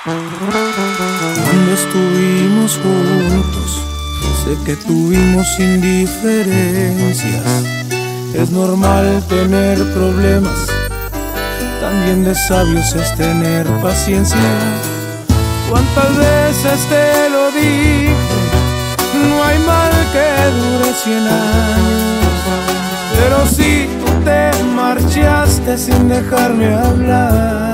Cuando estuvimos juntos, sé que tuvimos indiferencias. Es normal tener problemas, también de sabios es tener paciencia. ¿Cuántas veces te lo dije? No hay mal que dure 100 años. Pero si tú te marchaste sin dejarme hablar,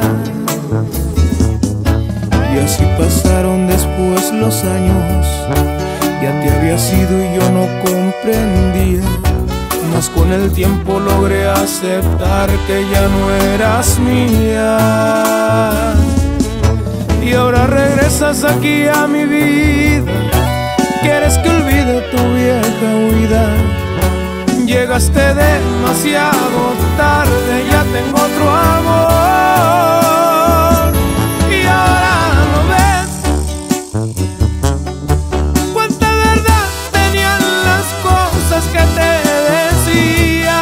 y así pasaron después los años. Ya te habías ido y yo no comprendía, mas con el tiempo logré aceptar que ya no eras mía. Y ahora regresas aquí a mi vida, quieres que olvide tu vieja huida. Llegaste demasiado tarde, ya tengo otro amor. Y ahora no ves cuánta verdad tenían las cosas que te decía.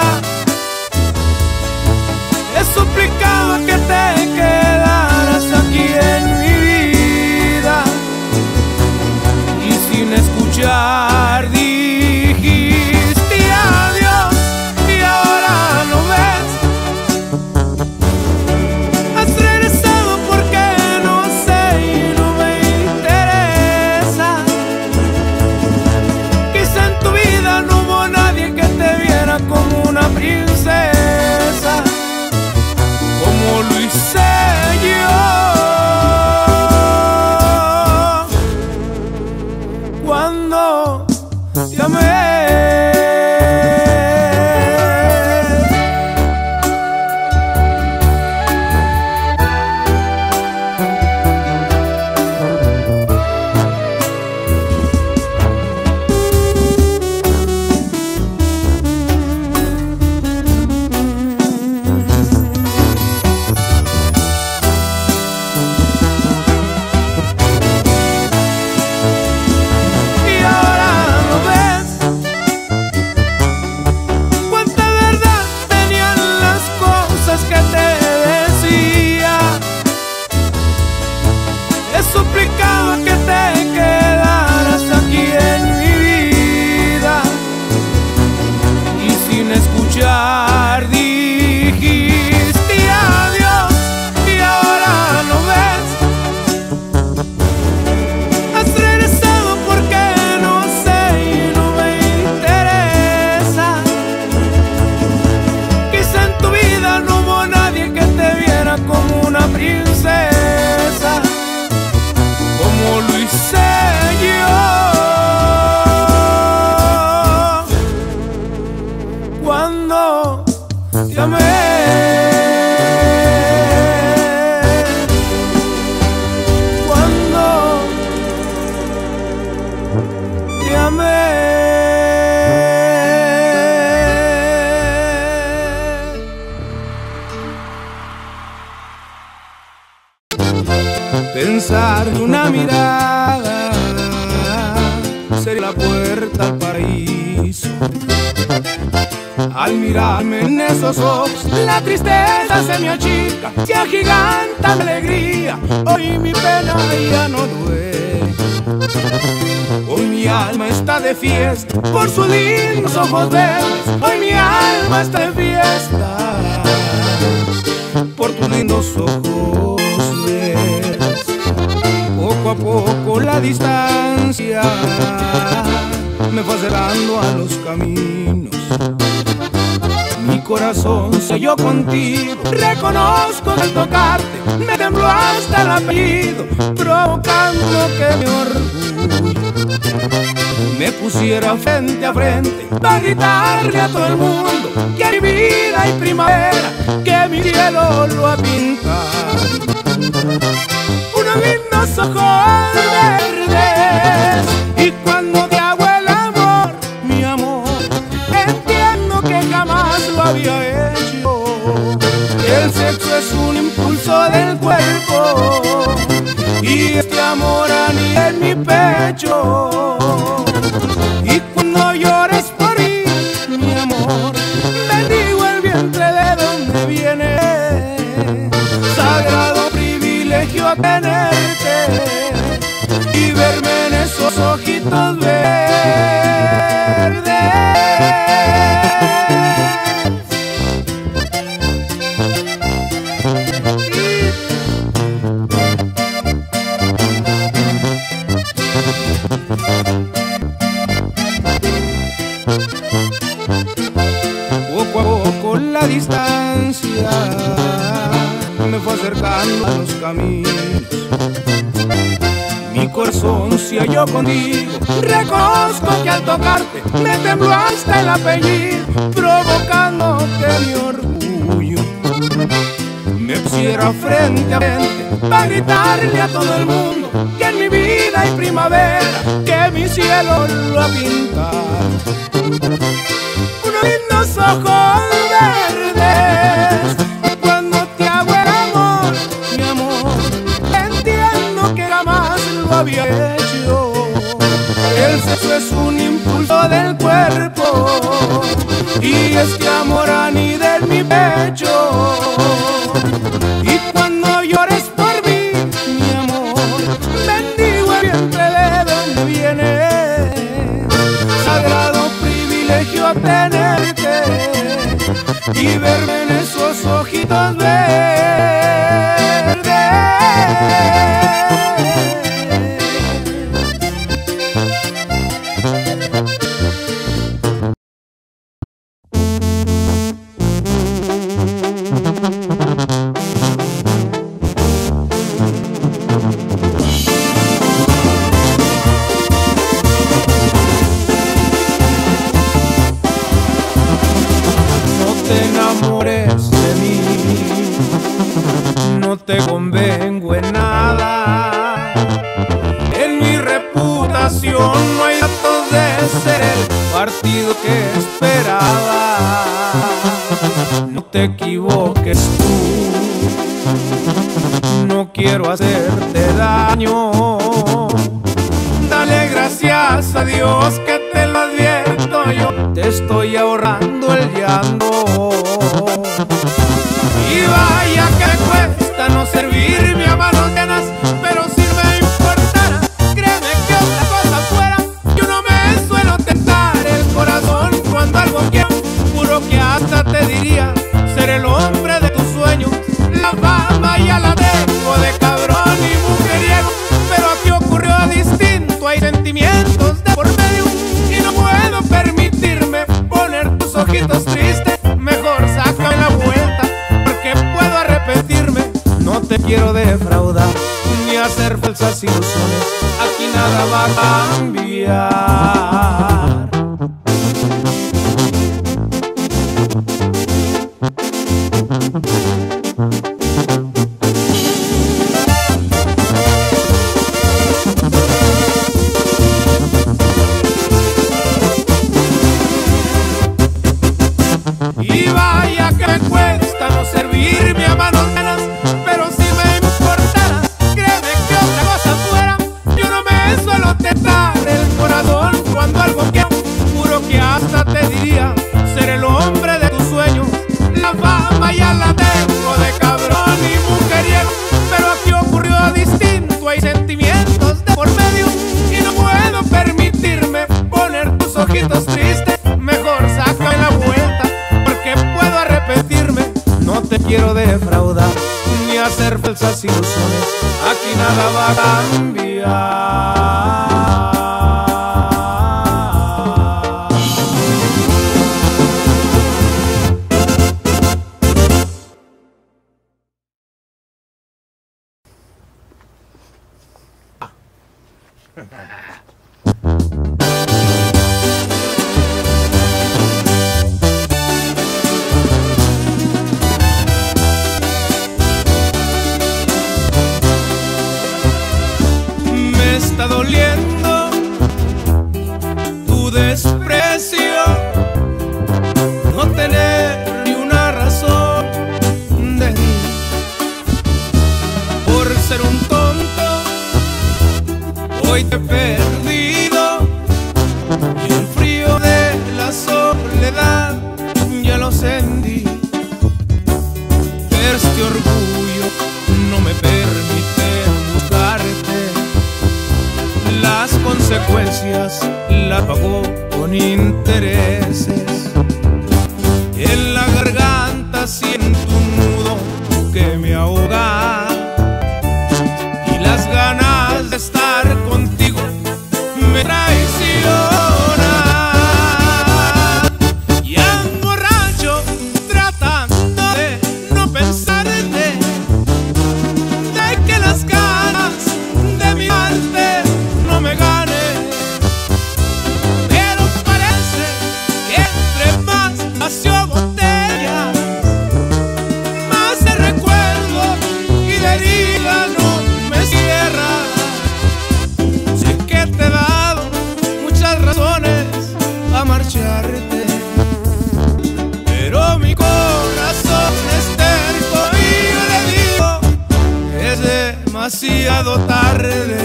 He suplicado que te quedaras aquí en mi vida, y sin escuchar dijiste adiós. Y ahora no ves, has regresado porque no sé y no me interesa. Quizá en tu vida no hubo nadie que te viera como una princesa, como lo hice yo cuando te amé. Suplicaba que te quedaras aquí en mi vida, y sin escuchar dijiste adiós. Y ahora no ves, has regresado porque no sé y no me interesa. Quizá en tu vida no hubo nadie que te viera como una princesa, como lo hice yo cuando te amé. Cuando te amé. Pensar en una mirada sería la puerta al paraíso. Al mirarme en esos ojos, la tristeza se me achica, se agiganta la alegría. Hoy mi pena ya no duele, hoy mi alma está de fiesta por sus lindos ojos verdes. Hoy mi alma está de fiesta por tus lindos ojos verdes. Poco a poco la distancia me fue acercando a los caminos. Mi corazón selló contigo, reconozco que al tocarte me tembló hasta el apellido, provocando que mi orgullo me pusiera frente a frente para gritarle a todo el mundo que mi vida hay primavera, que mi cielo lo ha pintado unos lindos ojos verdes. Y cuando te hago el amor, mi amor, entiendo que jamás lo había hecho. El sexo es un impulso del cuerpo y este amor anida en mi pecho. Y cuando llores por mí, mi amor, bendigo el vientre de donde viene. Sagrado privilegio tenerte ojitos verdes. Poco a poco la distancia me fue acercando a los caminos. Mi corazón se halló contigo. Reconozco que al tocarte me tembló hasta el apellido, provocándote mi orgullo. Me pusiera frente a frente para gritarle a todo el mundo que en mi vida hay primavera, que mi cielo lo ha pintado. Unos lindos ojos verdes. Cuando te hago el amor, mi amor, entiendo que jamás lo había hecho. El sexo es un impulso del cuerpo y este amor anida en mi pecho. Y cuando llores por mí, mi amor, bendigo el vientre de donde viene. Sagrado privilegio tenerte y verme en esos ojitos verdes. No te convengo en nada. En mi reputación no hay datos de ser el partido que esperaba. No te equivoques tú, no quiero hacerte daño. Dale gracias a Dios que te lo advierto yo. Te estoy ahorrando el llanto. Y vaya que cuesta no servirme a manos llenas, pero si me importara, créeme que otra cosa fuera. Yo no me suelo tentar el corazón cuando algo quiero. Juro que hasta te diría ser el hombre de tus sueños. La fama ya la tengo de cabrón y mujeriego, pero aquí ocurrió distinto. Hay sentimientos de por medio y no puedo permitirme poner tus ojitos tristes. Mejor sácame la vuelta, puedo arrepentirme. No te quiero defraudar ni hacer falsas ilusiones. Aquí nada va a cambiar. Y vaya que me cuesta no servirme a manos llenas, pero si me importara, créeme que otra cosa fuera. Yo no me suelo tentar el corazón cuando algo quiero. Juro que hasta te diría ser el hombre de tus sueños. La fama ya la tengo de cabrón y mujeriego, pero aquí ocurrió distinto. Hay sentimientos de por medio y no puedo permitirme poner tus ojitos tristes. Mejor sácame la vuelta, puedo arrepentirme. No te quiero defraudar ni hacer falsas ilusiones. Aquí nada va a cambiar. Me está doliendo caricias la pagó con intereses. En la garganta siento un nudo que me ahoga y las ganas de estar contigo me traicionan. Y ando borracho tratando de no pensar en ti, de que las ganas de mirarte no me ganen. Pero parece que entre más vació botellas, más te recuerdo y la herida no me cierra. Sé que te he dado muchas razones a marcharte, pero mi corazón es terco y yo le digo que es demasiado tarde.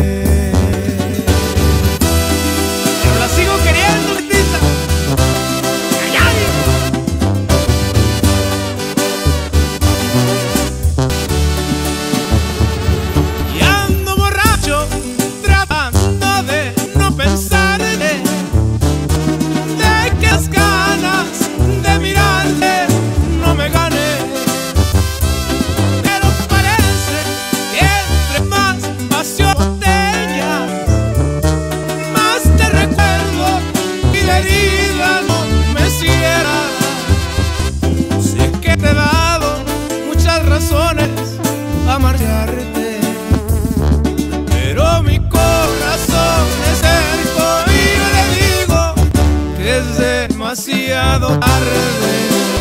Pero la sigo queriendo, Betita. ¡Ay, ay! Y ando borracho tratando de no pensar en él, de que las ganas de mirarte no me ganen. Pero parece que entre más vació botellas, más te recuerdo y la herida no me cierra. Sé que te he dado muchas razones a marcharte, pero mi corazón es terco y yo le digo que es demasiado tarde.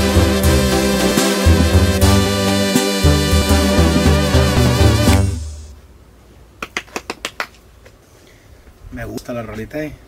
Me gusta la rolita ahí.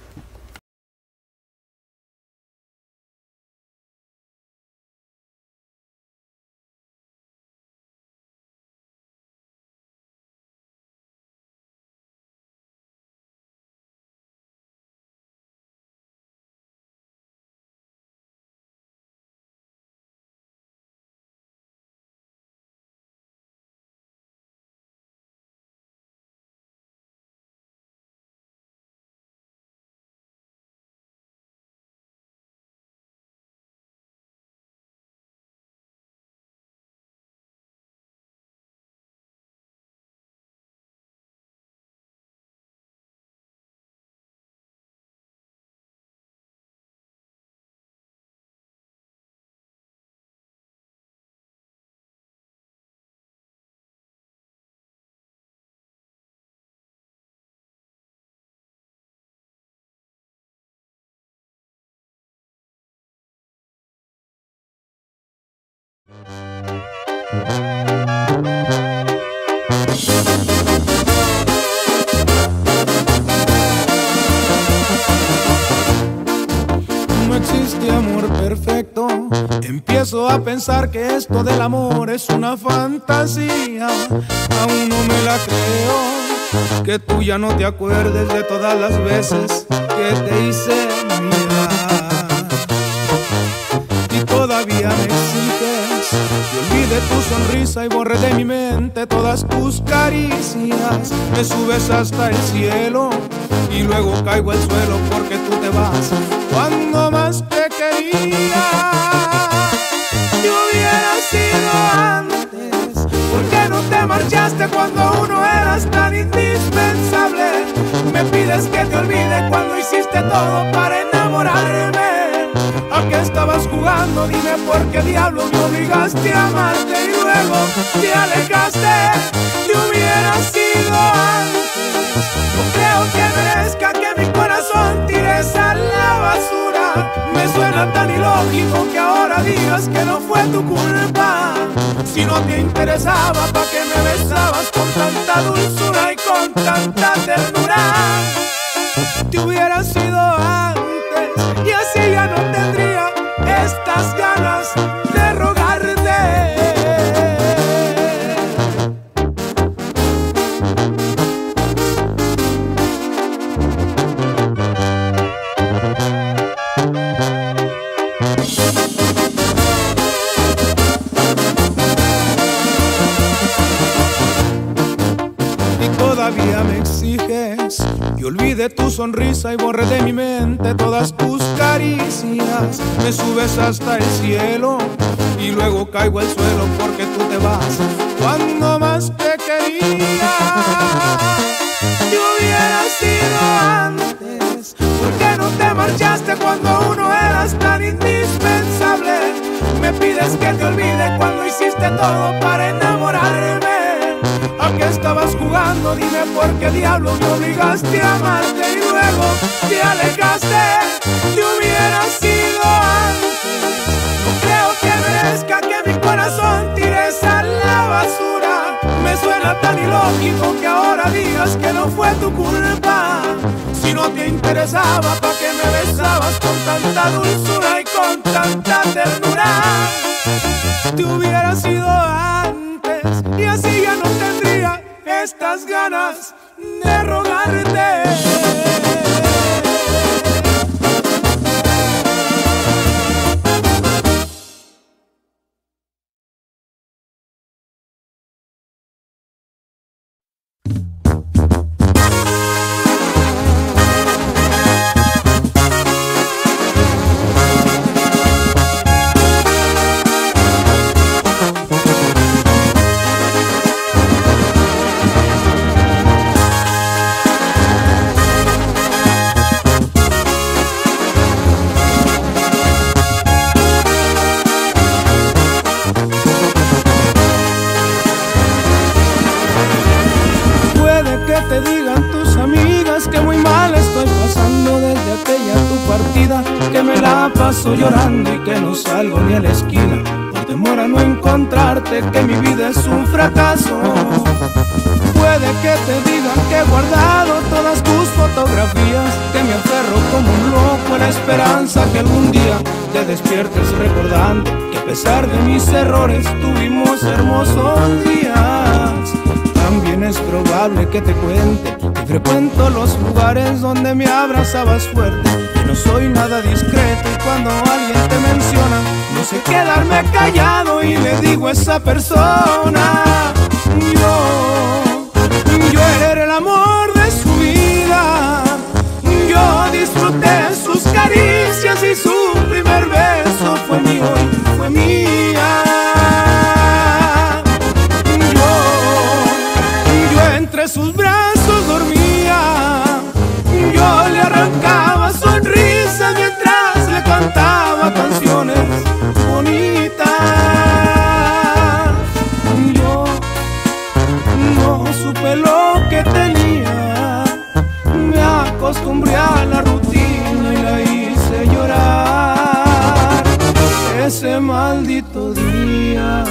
No existe amor perfecto. Empiezo a pensar que esto del amor es una fantasía. Aún no me la creo, que tú ya no te acuerdes de todas las veces que te hice mirar. Y todavía me exiges que olvide tu sonrisa y borre de mi mente todas tus caricias. Me subes hasta el cielo y luego caigo al suelo porque tú te vas cuando más te quería. Yo hubiera sido antes, ¿por qué no te marchaste cuando uno eras tan indispensable? Me pides que te olvide cuando hiciste todo para enamorarme. ¿A qué estabas jugando? Dime por qué diablos me obligaste a amarte y luego te alejaste. Te hubiera sido antes, no creo que merezca que mi corazón tires a la basura. Me suena tan ilógico que ahora digas que no fue tu culpa. Si no te interesaba, ¿pa' qué me besabas con tanta dulzura y con tanta ternura? Te hubiera sido antes y así ya no tendría estas ganas de rogarte. Y todavía me exiges y olvidé tu sonrisa y borré de mi mente todas tus caricias. Me subes hasta el cielo y luego caigo al suelo porque tú te vas cuando más te quería. Si hubiera sido antes, ¿por qué no te marchaste cuando uno eras tan indispensable? Me pides que te olvide cuando hiciste todo para enamorarme. ¿A qué estabas jugando? Dime por qué diablos me obligaste a amarte y luego te alejaste. Si hubiera sido antes, no creo que merezca que mi corazón tires a la basura. Me suena tan ilógico que ahora digas que no fue tu culpa. Si no te interesaba, ¿pa' qué me besabas con tanta dulzura y con tanta ternura? Te hubiera sido antes y así ya no tendría estas ganas de rogarte. Te digan tus amigas que muy mal estoy pasando desde aquella tu partida, que me la paso llorando y que no salgo ni a la esquina por temor a no encontrarte, que mi vida es un fracaso. Puede que te digan que he guardado todas tus fotografías, que me aferro como un loco a la esperanza que algún día te despiertes recordando que a pesar de mis errores tuvimos hermosos días. También es probable que te cuente que frecuento los lugares donde me abrazabas fuerte, que no soy nada discreto y cuando alguien te menciona no sé quedarme callado y le digo a esa persona: yo era el amor de su vida, yo disfruté sus caricias y su primer beso fue mío y fue mía. Entre sus brazos dormía, yo le arrancaba sonrisas mientras le cantaba canciones bonitas. Yo no supe lo que tenía, me acostumbré a la rutina y la hice llorar ese maldito día.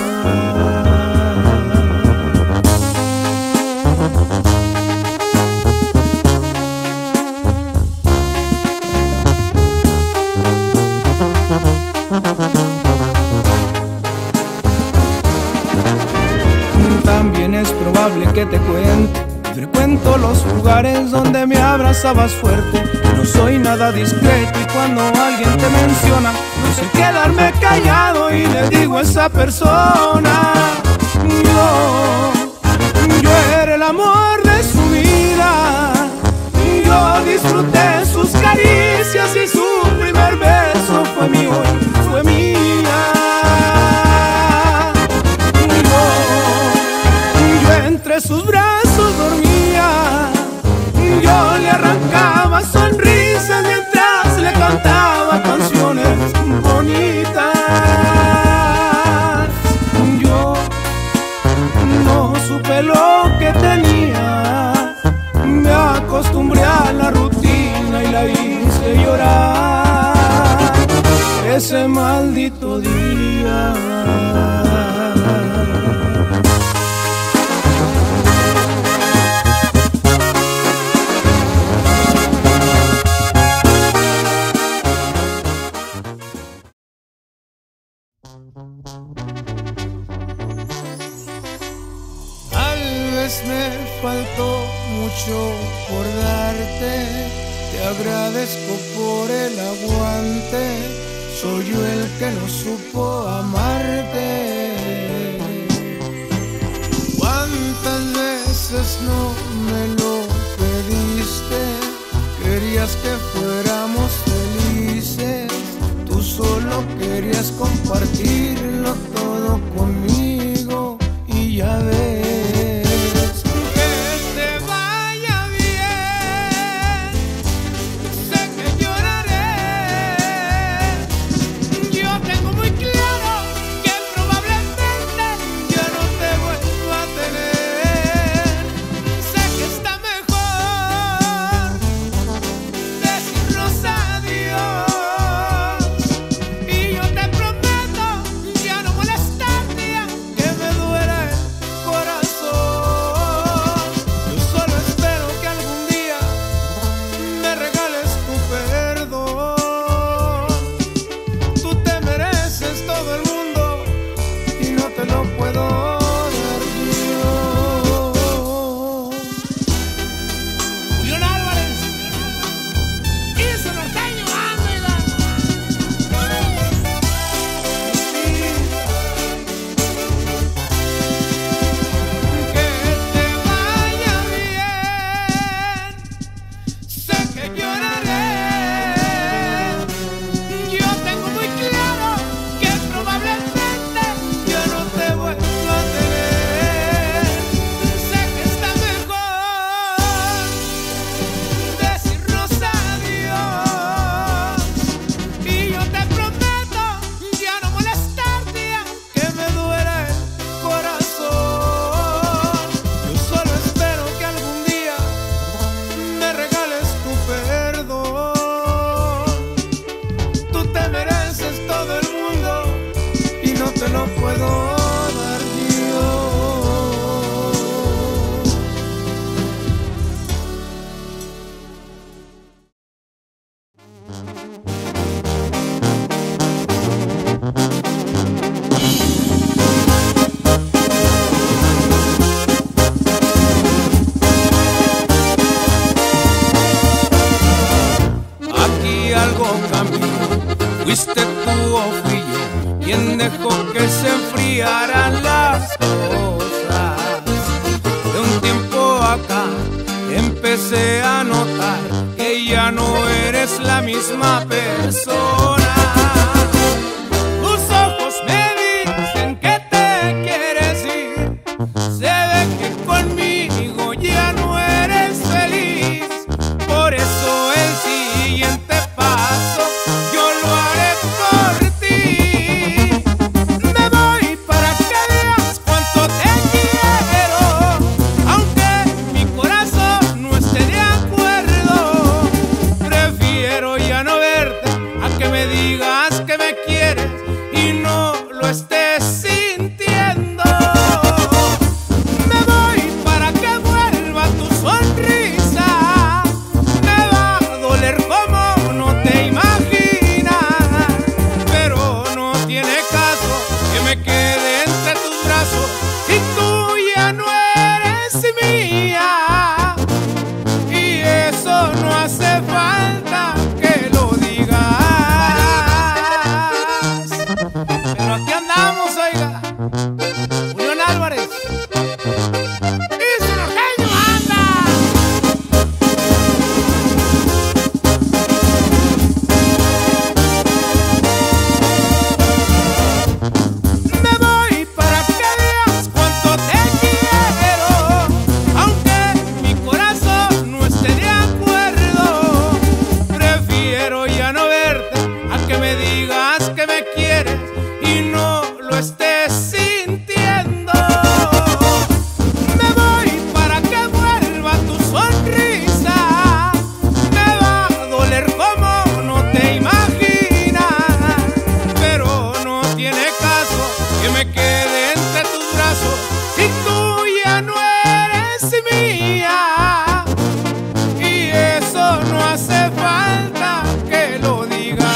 También es probable que te cuente, frecuento los lugares donde me abrazabas fuerte, que no soy nada discreto y cuando alguien te menciona no sé quedarme callado y le digo a esa persona: yo era el amor de su vida, yo disfruté sus caricias y su primer beso fue mío y fue mía. Entre sus brazos dormía, yo le arrancaba sonrisas mientras le cantaba canciones bonitas. Yo no supe lo que tenía, me acostumbré a la rutina y la hice llorar ese maldito día. Me faltó mucho por darte, te agradezco por el aguante, soy yo el que no supo amarte. ¿Cuántas veces no me lo pediste? querías que fuéramos felices, tú solo querías compartirlo todo conmigo y ya ves. Que te vaya bien, sé que lloraré. Yo tengo muy claro que probablemente ya no te vuelvo a tener. Sé que está mejor decirnos adiós, y yo te prometo ya no molestarte, que me duele el corazón. Yo solo espero que algún día me regales tu perdón. Tú te mereces todo el mundo y no te lo puedo dar yo. Julián Álvarez y su norteño anda. Que te vaya bien, sé que lloraré. Yo tengo muy claro que probablemente yo no te vuelvo a tener. Sé que está mejor decirnos adiós, y yo te prometo ya no molestarte, que me duele el corazón. Yo solo espero que algún día me regales tu perdón. Tú te mereces todo el mundo y no te lo puedo dar yo. Aquí algo cambió, fuiste tú o fui yo quien dejó que se enfriaran las cosas. De un tiempo acá empecé a notar que ya no eres la misma persona. Tus ojos me dicen que te quieres ir, se ve que conmigo ya no eres feliz. Por eso el siguiente paso yo lo haré por ti. Me voy para que veas cuánto te quiero, aunque mi corazón no esté de acuerdo. Prefiero ya no verte a que me digas que me quieres y no lo estés sintiendo. Me voy para que vuelva tu sonrisa, me va a doler como no te imaginas, pero no tiene caso que me quede entre tus brazos si tú ya no eres mía. Y eso no hace falta que lo digas. Pero aquí andamos, oiga, Julián Álvarez y su norteño anda. Me voy para que veas cuánto te quiero, aunque mi corazón no esté de acuerdo. Prefiero ya no verte a que me digas que me quieres y no lo estés sintiendo. Me voy para que vuelva tu sonrisa, me va a doler como no te imaginas, pero no tiene caso que me quede entre tus brazos si tú ya no eres mía. Y eso no hace falta que lo digas.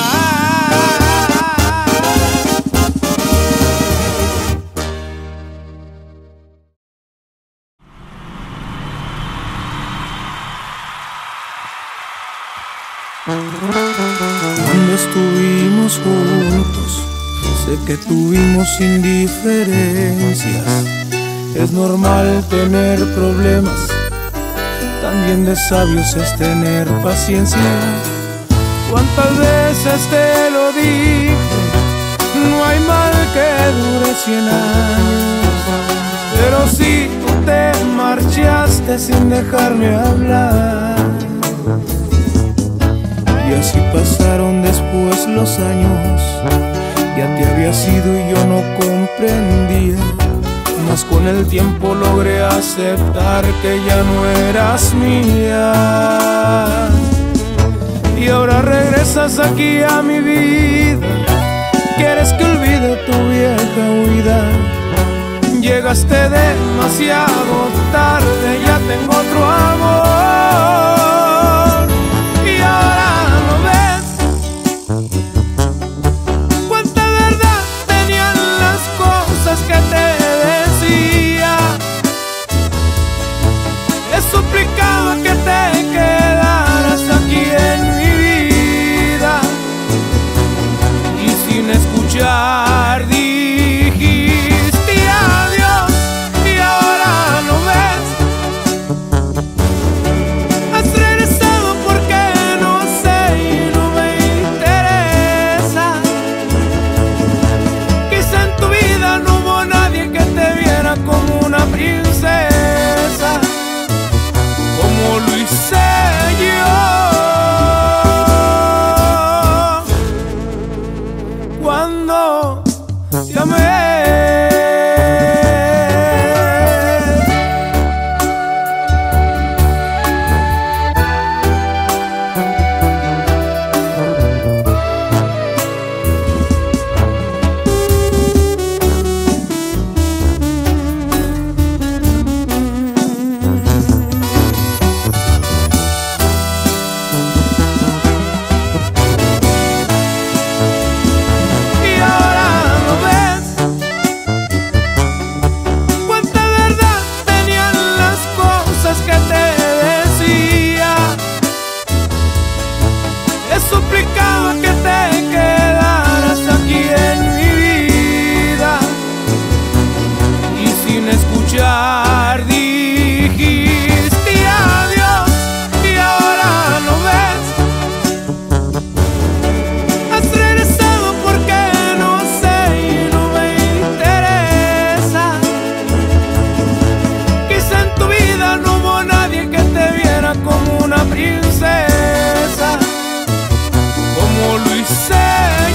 Cuando estuvimos juntos, sé que tuvimos indiferencias. Es normal tener problemas, también de sabios es tener paciencia. Cuántas veces te lo dije, no hay mal que dure 100 años. Pero si tú te marchaste sin dejarme hablar, y así pasaron después los años, ya te habías ido y yo no comprendía. Mas con el tiempo logré aceptar que ya no eras mía. Y ahora regresas aquí a mi vida, quieres que olvide tu vieja huida. Llegaste demasiado tarde, ya tengo otro amor. Y ahora no ves cuánta verdad tenían las cosas que te decía. He suplicado que te quedaras aquí en mi vida, y sin escuchar dijiste adiós. Y ahora no ves, has regresado porque no sé y no me interesa. Quizá en tu vida no hubo nadie que te viera como una princesa, como lo hice yo cuando te amé. Suplicaba que te quedaras aquí en mi vida, y sin escuchar dijiste adiós. Y ahora no ves, has regresado porque no sé y no me interesa. Quizá en tu vida no hubo nadie que te viera como una princesa, como lo hice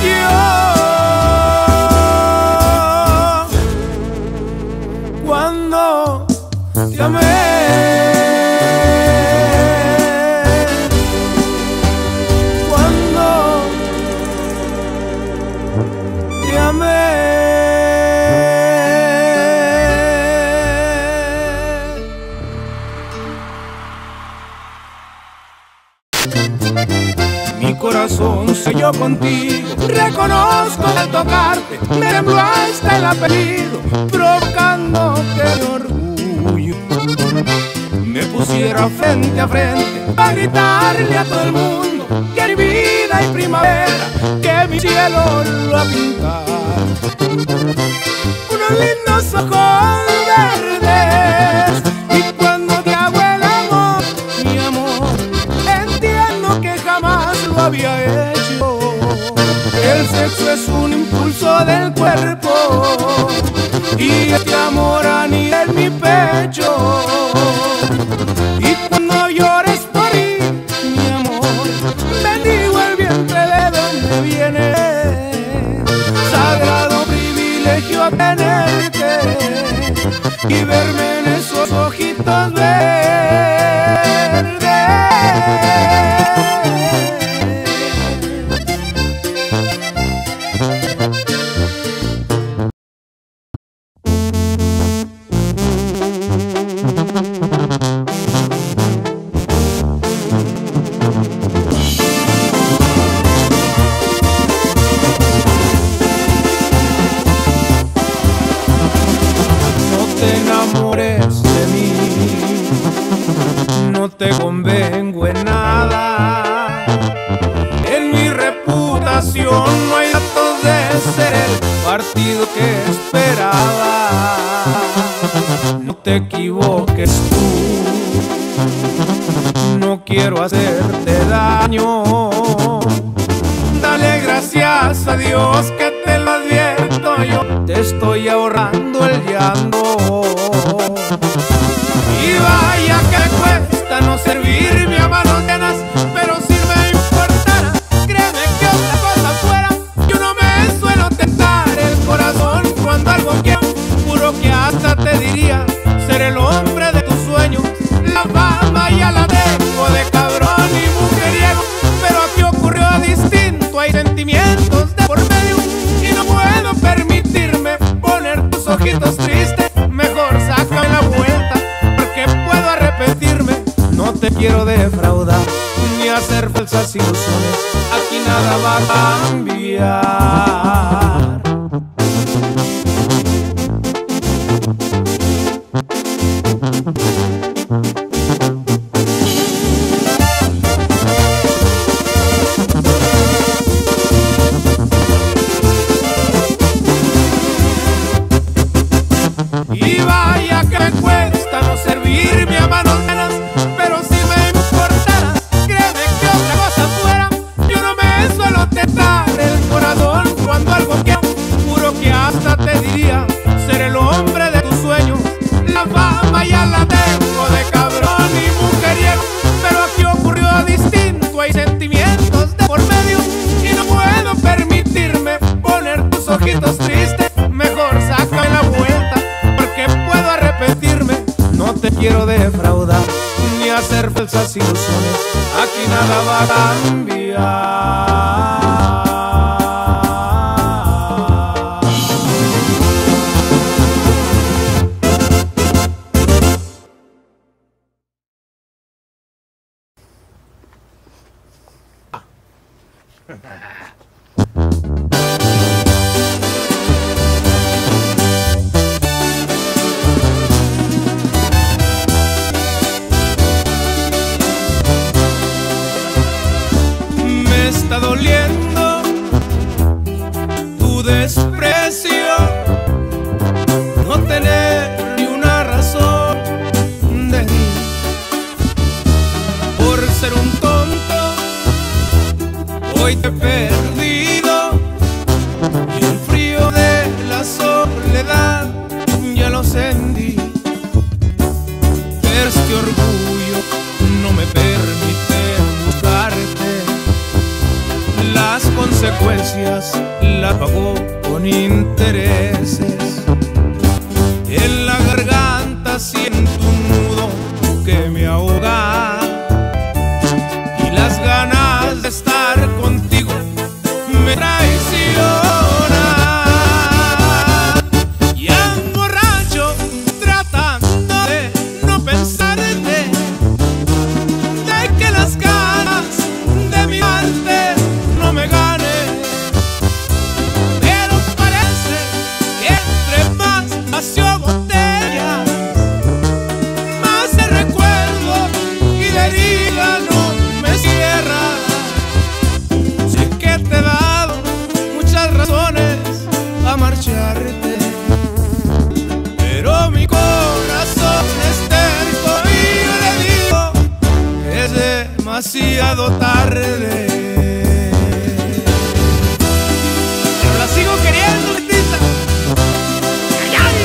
yo cuando te amé. Cuando te amé. Mi corazón selló contigo, reconozco que al tocarte me tembló hasta el apellido, provocándote de orgullo. Me pusiera frente a frente a gritarle a todo el mundo que hay vida y primavera, que mi cielo lo ha pintado. Unos lindos ojos verdes, y cuando te hago el amor, mi amor, entiendo que jamás lo había hecho. El sexo es un impulso del cuerpo, y este amor anida en mi pecho. Y cuando llores por mí, mi amor, bendigo el vientre de donde viene. Sagrado privilegio tenerte y verme en esos ojitos verdes. No te convengo en nada, en mi reputación no hay datos de ser el partido que esperaba. No te equivoques tú, quiero hacerte daño. Dale gracias a Dios que te lo advierto, yo te estoy ahorrando el llanto. Y vaya que me cuesta no servirme a manos llenas, pero si me importara, créeme que otra cosa fuera. Yo no me suelo tentar el corazón cuando algo quiero, juro que hasta te diría ser el hombre de tus sueños. La fama ya la tengo de cabrón y mujeriego, pero aquí ocurrió distinto, hay sentimientos de por medio y no puedo permitirme poner tus ojitos tristes. Mejor sácame la vuelta porque puedo arrepentirme. No te quiero defraudar ni hacer falsas ilusiones, aquí nada va a cambiar. Y vaya que me cuesta no servirme a manos llenas, pero si me importara, créeme que otra cosa fuera. Yo no me suelo tentar el corazón cuando algo quiero, juro que hasta te diría ser el hombre de tus sueños. La fama ya la tengo de cabrón y mujeriego, pero aquí ocurrió distinto, hay sentimientos de por medio y no puedo permitirme poner tus ojitos tristes. Mejor sácame la vuelta porque puedo arrepentirme. No te quiero defraudar ni hacer falsas ilusiones, aquí nada va a cambiar. Me está doliendo tu desprecio, no tener ni una razón de mí. Por ser un tonto, hoy te he perdido y el frío de la soledad ya lo sentí. Este orgullo no me permite buscarte, las consecuencias las pago con intereses. En la garganta siento un nudo que me ahoga y las ganas de estar contigo me traicionan. Y ando borracho tratando de no pensarte, de que las ganas de mirarte no me ganen. Pero parece que entre más vació botella, más te recuerdo y la herida no me cierra. Sé que te he dado muchas razones a marcharte, pero mi corazón es terco y yo le digo que es demasiado tarde. Pero la sigo queriendo, Betita. ¡Ay, ay!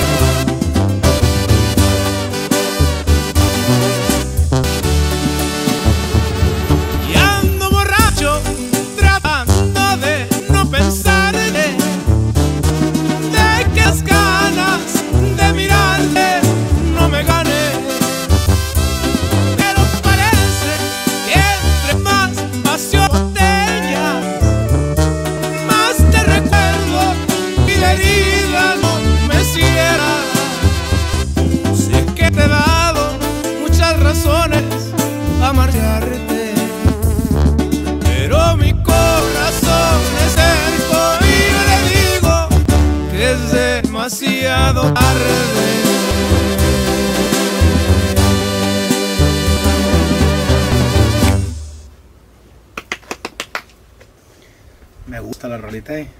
Y ando borracho tratando de no pensarte, de que las ganas de mirarte no me ganen. Pero parece que entre más vació botella, más te recuerdo y la herida no me cierra. Sé que te he dado muchas razones a marcharte, pero mi corazón es terco y yo le digo que es demasiado tarde. Me gusta la rolita.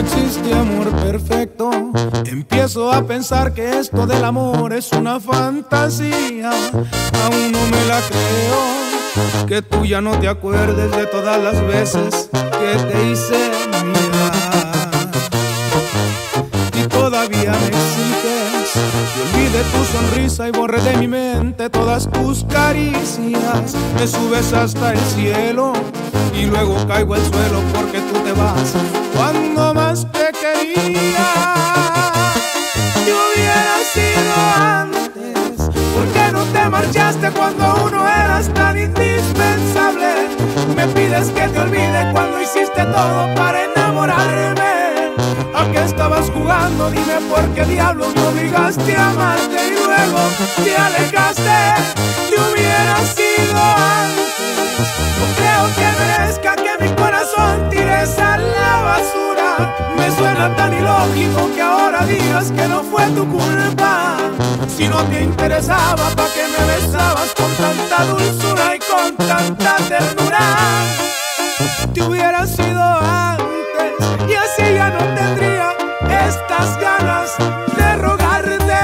existe amor perfecto. Empiezo a pensar que esto del amor es una fantasía. Aún no me la creo, que tú ya no te acuerdes de todas las veces que te hice mirar. Y todavía me exiges que olvide tu sonrisa y borre de mi mente todas tus caricias. Me subes hasta el cielo y luego caigo al suelo porque tú te vas cuando más te quería. Yo hubiera sido antes, ¿por qué no te marchaste cuando uno eras tan indispensable? Me pides que te olvide cuando hiciste todo para enamorarme. ¿A qué estabas jugando? Dime por qué diablos me obligaste a amarte y luego te alejaste. Te hubiera sido antes. No creo que merezca que mi corazón tires a la basura. Me suena tan ilógico que ahora digas que no fue tu culpa. Si no te interesaba, ¿pa' qué me besabas con tanta dulzura y con tanta ternura? Te hubiera sido antes y así ya no tendría estas ganas de rogarte.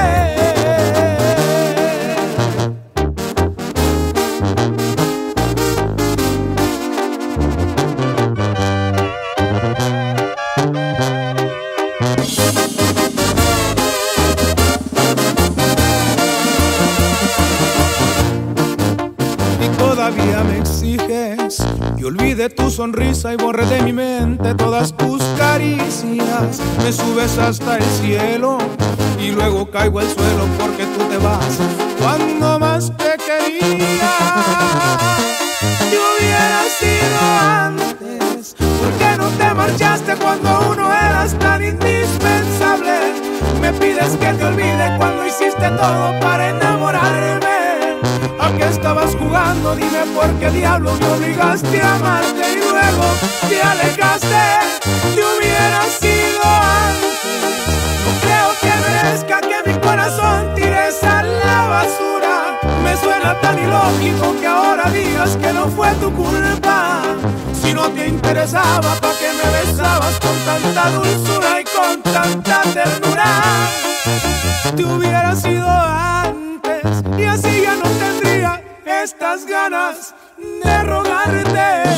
Y todavía me exiges y olvide tu sonrisa y borre de mi mente todas tus caricias. Me subes hasta el cielo y luego caigo al suelo porque tú te vas cuando más te quería. Yo hubiera sido antes, ¿por qué no te marchaste cuando uno eras tan indispensable? Me pides que te olvide cuando hiciste todo para enamorarme. ¿A qué estabas jugando? Dime por qué diablos me obligaste a amarte y luego te alejaste. Te hubiera sido antes. No creo que merezca que mi corazón tires a la basura. Me suena tan ilógico que ahora digas que no fue tu culpa. Si no te interesaba, ¿pa' qué me besabas con tanta dulzura y con tanta ternura? Te hubiera sido antes y así ya no tendría estas ganas de rogarte.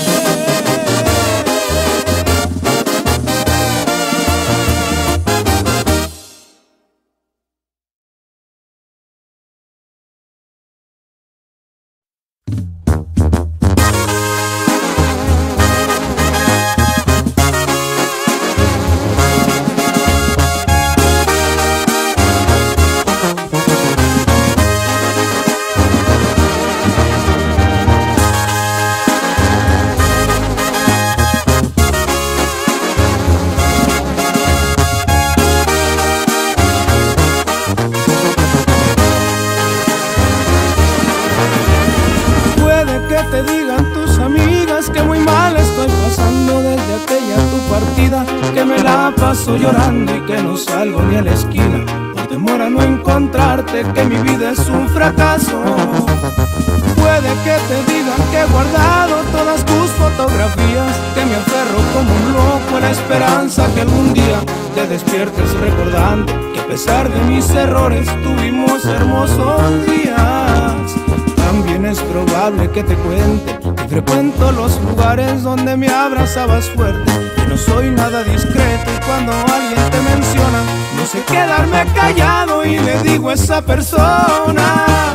Te digan tus amigas que muy mal estoy pasando desde aquella tu partida, que me la paso llorando y que no salgo ni a la esquina por temor a no encontrarte, que mi vida es un fracaso. Puede que te digan que he guardado todas tus fotografías, que me aferro como un loco a la esperanza que algún día te despiertes recordando que a pesar de mis errores tuvimos hermosos días. También es probable que te cuente que frecuento los lugares donde me abrazabas fuerte, que no soy nada discreto y cuando alguien te menciona no sé quedarme callado y le digo a esa persona: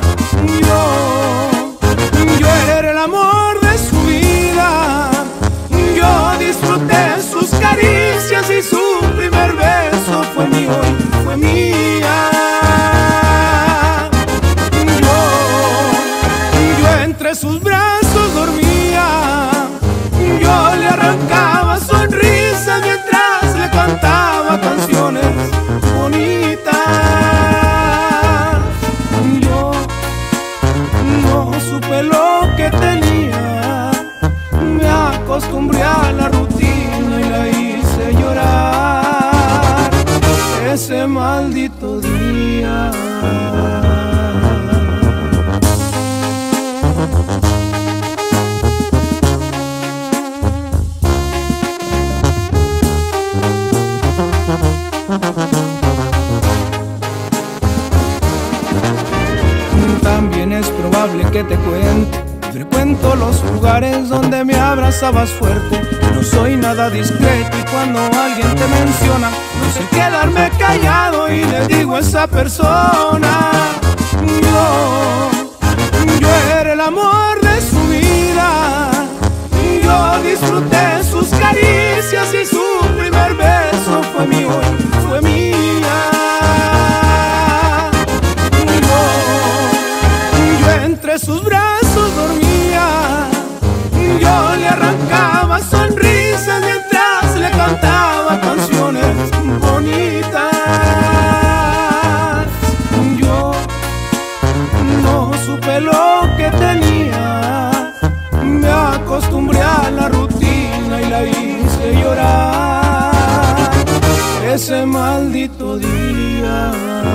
yo era el amor de su vida, yo disfruté sus caricias y su primer beso fue mío y fue mía. Entre sus brazos dormía, yo le arrancaba sonrisas mientras le cantaba canciones bonitas. Yo no supe lo que tenía, me acostumbré a la rutina y la hice llorar ese maldito día. que te cuento. Frecuento los lugares donde me abrazabas fuerte. No soy nada discreto y cuando alguien te menciona, no sé quedarme callado y le digo a esa persona: yo era el amor de su vida. Yo disfruté sus caricias y su primer beso fue mío y fue mía. Yo entre sus brazos dormía. Yo le arrancaba sonrisas mientras le cantaba canciones bonitas. Yo no supe lo que tenía, me acostumbré a la rutina y la hice llorar ese maldito día.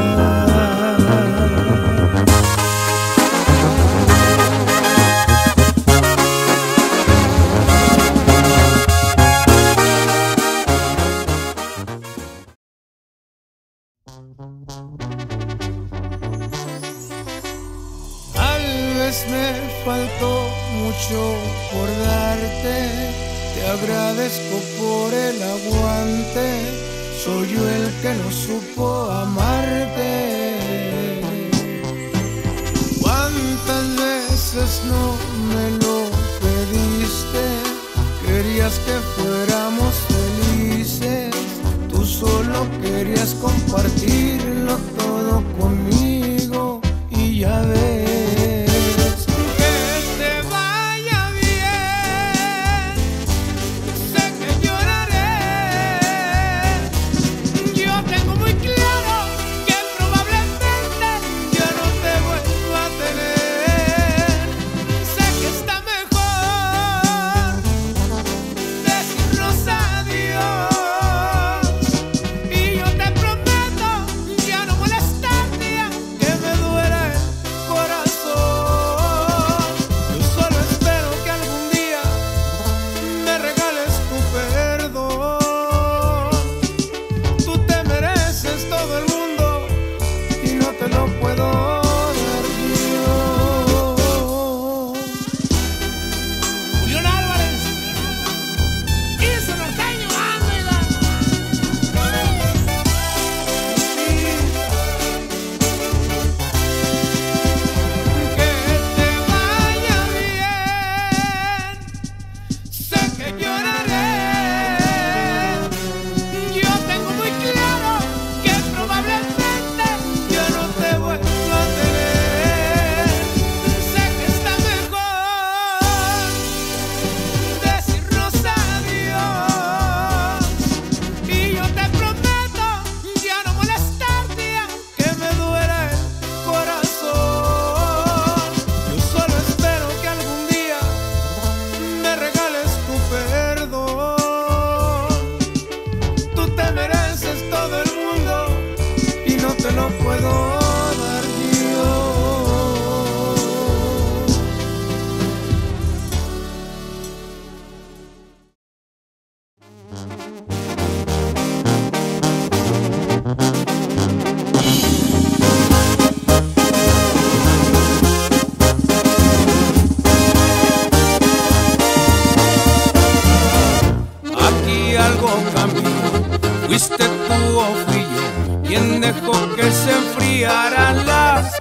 Me faltó mucho por darte, te agradezco por el aguante, soy yo el que no supo amarte. ¿Cuántas veces no me lo pediste? Querías que fuéramos felices, tú solo querías compartirlo todo conmigo y ya ves. ¿Fuiste tú o fui yo quien dejó que se enfriaran las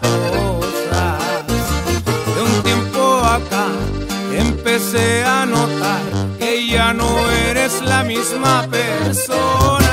cosas? De un tiempo acá empecé a notar que ya no eres la misma persona.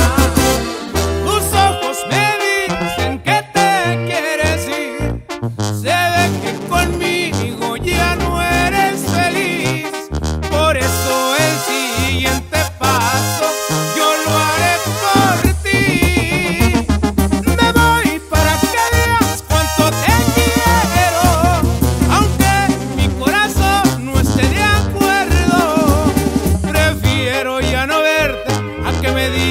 Tus ojos me dicen que te quieres ir, se ve que conmigo ya no eres feliz. Por eso el siguiente paso yo lo haré por ti. Me voy para que veas cuánto te quiero, aunque mi corazón no esté de acuerdo. Prefiero ya no verte a que me digas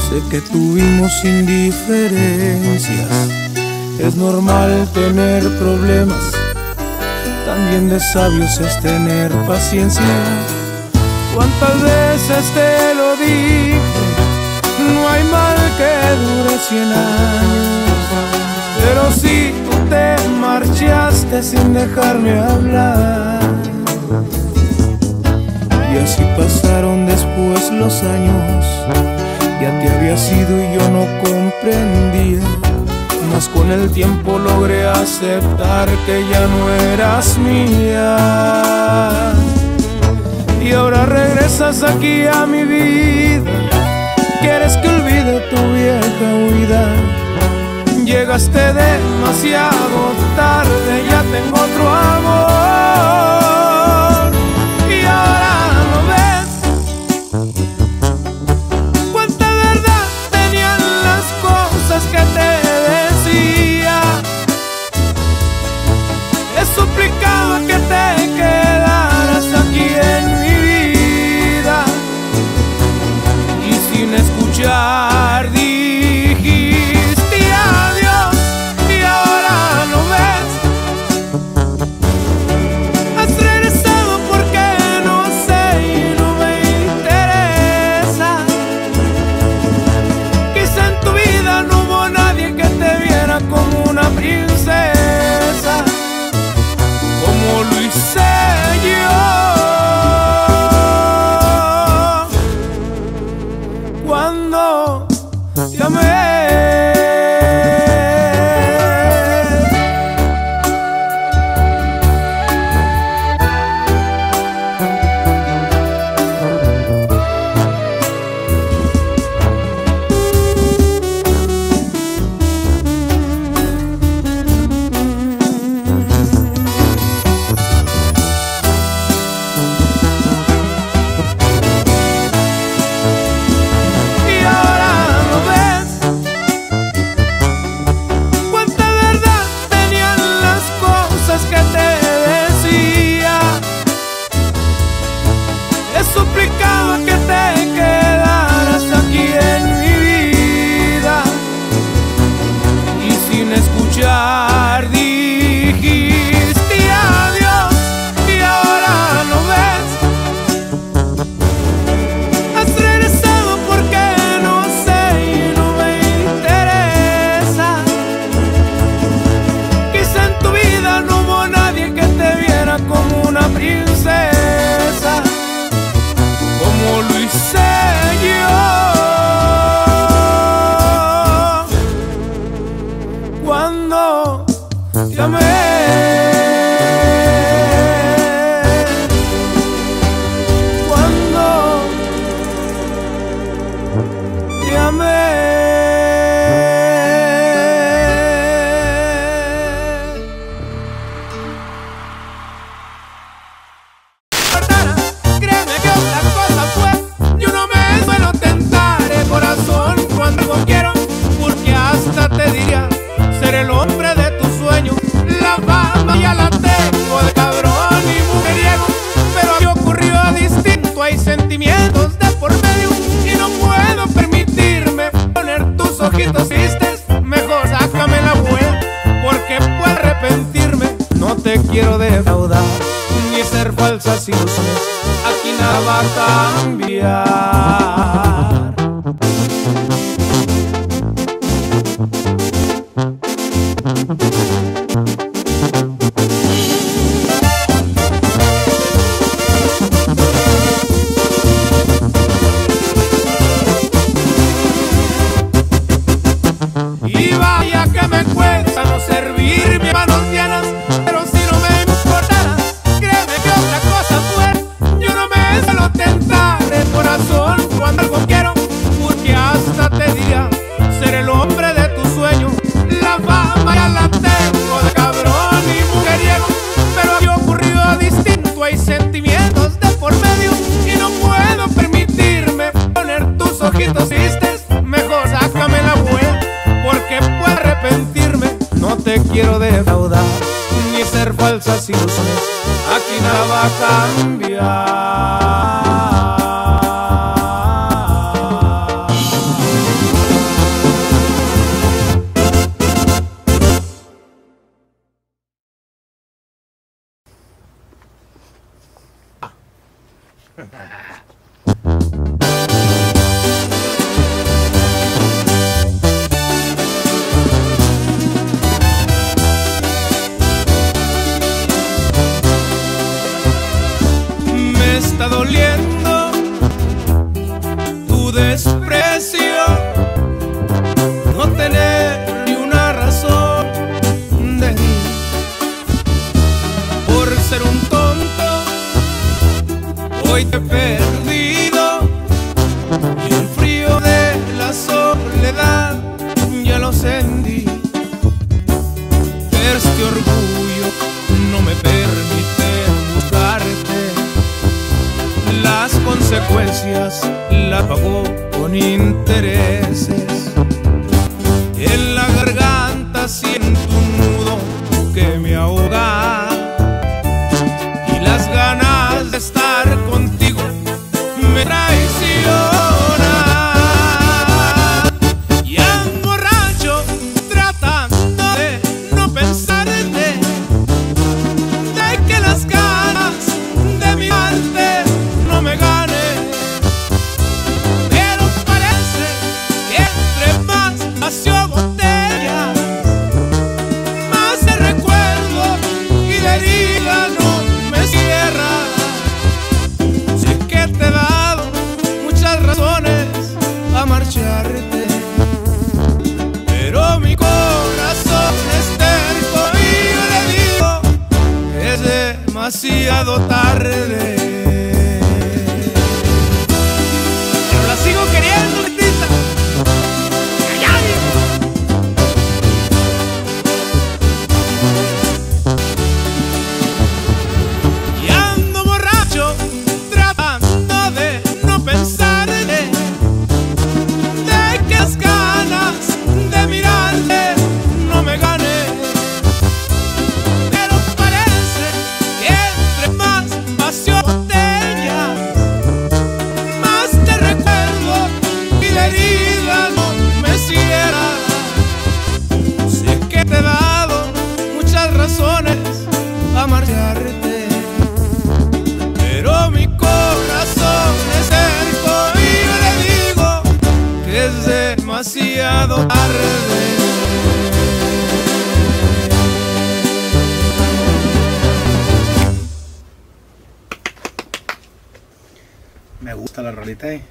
Sé que tuvimos indiferencias, es normal tener problemas, también de sabios es tener paciencia. ¿Cuántas veces te lo dije? No hay mal que dure 100 años. Pero si tú te marchaste sin dejarme hablar, y así pasaron después los años, ya te habías ido y yo no comprendía, mas con el tiempo logré aceptar que ya no eras mía. Y ahora regresas aquí a mi vida, quieres que olvide tu vieja huida. Llegaste demasiado tarde, ya tengo otro amor. Y ahora no ves cuánta verdad tenían las cosas que te decía. He suplicado que te quedaras aquí en mi vida, y sin escuchar dijiste adiós. Y ahora no ves, has regresado porque no sé y no me interesa. Quizá en tu vida no hubo nadie que te viera como una princesa, como lo hice yo cuando te amé. Que te decía, he suplicado que te quedaras aquí en mi vida, y sin escuchar dijiste adiós. Y ahora no ves, has regresado porque no sé y no me interesa. Quizá en tu vida no que te viera como una princesa, como lo hice yo cuando te amé. Cuando te amé. Te diría ser el hombre de tus sueños, la fama ya la tengo de cabrón y mujeriego, pero aquí ocurrió distinto, hay sentimientos de por medio y no puedo permitirme poner tus ojitos tristes. Mejor sácame la vuelta porque puedo arrepentirme. No te quiero defraudar ni ser falsas ilusiones, aquí nada va a cambiar. Y vaya que me cuesta no servir mis manos llenas, pero si no me importara, créeme que otra cosa fuera. Yo no me suelo tentar el corazón cuando algo quiero, porque hasta te diría ser el hombre de tus sueños, la fama ya la tengo de cabrón y mujeriego, pero aquí ocurrió distinto, hay sentimientos de por medio y no puedo permitirme poner tus ojitos tristes. Mejor sácame la vuelta porque puedo arrepentirme. No te quiero defraudar ni ser falsas ilusiones, aquí nada va a cambiar. desprecio, no tener ni una razón de mí, por ser un tonto. Hoy te he perdido y el frío de la soledad ya lo sentí. Este orgullo no me permite buscarte, las consecuencias las pago con intereses. En la garganta siento un nudo que me ahoga y las ganas de estar contigo me traicionan. Y ando borracho tratando de no pensarte, de que las ganas de mirarte no me ganen. Pero parece que entre más vació botella, más te recuerdo y la herida no me cierra. Sé que te he dado muchas razones a marcharte, pero mi corazón es terco y yo le digo que es demasiado tarde. Pero la sigo queriendo, Lupita. ¡Ay, ay! Y ando borracho tratando de no pensarte, de que las ganas de mirarte no me ganen. Pero parece que entre más vació botella, más te recuerdo y la herida no me cierra. Sé que te he dado muchas razones a marcharte, pero mi corazón es terco y yo le digo que es demasiado tarde. Me gusta la rolita.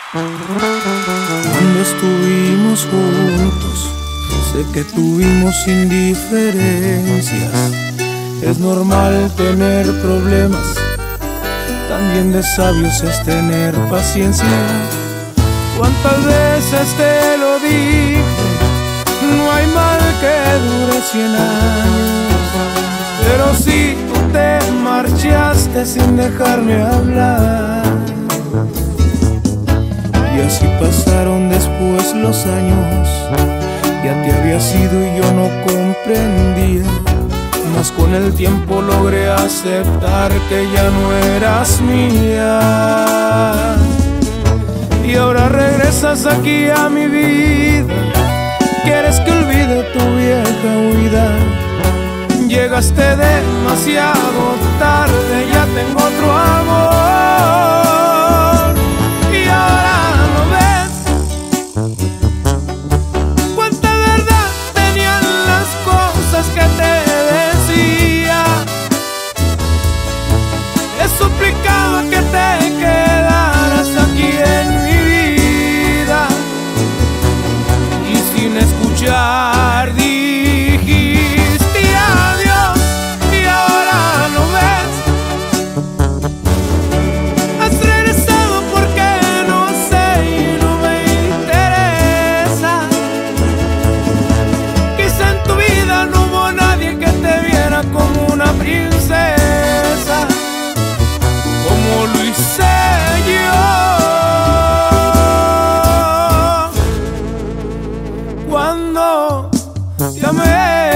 Cuando estuvimos juntos, sé que tuvimos indiferencias. Es normal tener problemas, también de sabios es tener paciencia. Cuántas veces te lo dije, no hay mal que dure 100 años. Pero si tú te marchaste sin dejarme hablar, y así pasaron después los años. Ya te había sido y yo no comprendía, mas con el tiempo logré aceptar que ya no eras mía. Y ahora regresas aquí a mi vida, quieres que olvide tu vieja huida. Llegaste demasiado tarde, ya tengo otro amor. Y ahora no ves cuánta verdad tenían las cosas que te decía. He suplicado que te quedaras aquí en mi vida, y sin escuchar dijiste adiós. Y ahora no ves, has regresado porque no sé y no me interesa. Quizá en tu vida no hubo nadie que te viera como una princesa, como lo hice yo cuando te amé.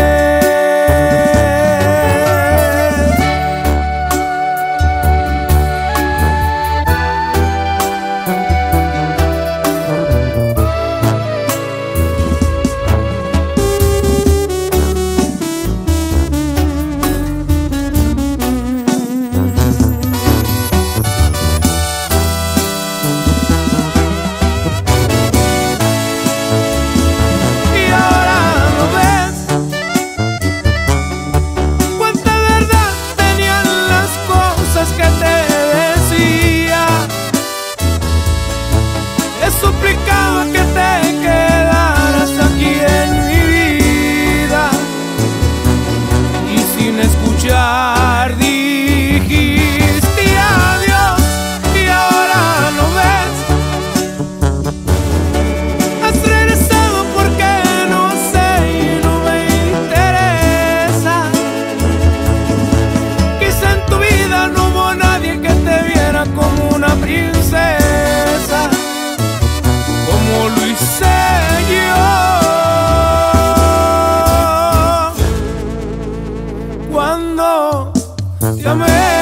Que te decía, he suplicado que te quedaras aquí en mi vida, y sin escuchar dijiste adiós. Y ahora no ves, has regresado porque no sé y no me interesa. Quizá en tu vida no que te viera como una princesa, como lo hice yo cuando te amé.